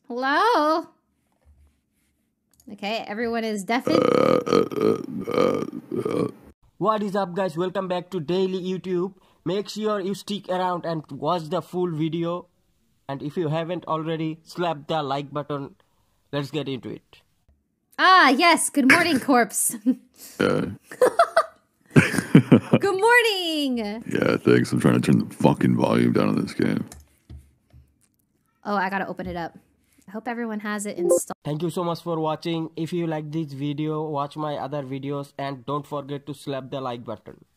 Hello? Okay, everyone is deafened. What is up, guys? Welcome back to Daily YouTube. Make sure you stick around and watch the full video. And if you haven't already, slap the like button. Let's get into it. Ah, yes. Good morning, corpse. Good morning. Yeah, thanks. I'm trying to turn the fucking volume down on this game. Oh, I gotta open it up. I hope everyone has it installed. Thank you so much for watching. If you like this video, watch my other videos and don't forget to slap the like button.